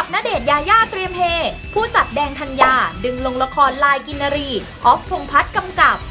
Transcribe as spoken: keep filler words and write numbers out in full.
ณเดชน์ยาย่าเตรียมเฮผู้จัดแดงธัญญาดึงลงละครลายกินรีออฟพงษ์พัฒน์กำกับ